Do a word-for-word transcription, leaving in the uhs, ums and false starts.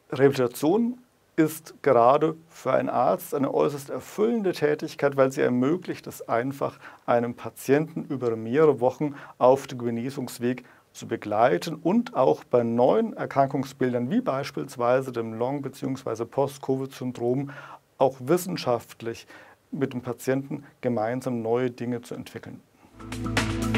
Rehabilitation ist gerade für einen Arzt eine äußerst erfüllende Tätigkeit, weil sie ermöglicht es einfach, einen Patienten über mehrere Wochen auf dem Genesungsweg zu begleiten und auch bei neuen Erkrankungsbildern wie beispielsweise dem Long- bzw. Post-Covid-Syndrom auch wissenschaftlich mit dem Patienten gemeinsam neue Dinge zu entwickeln.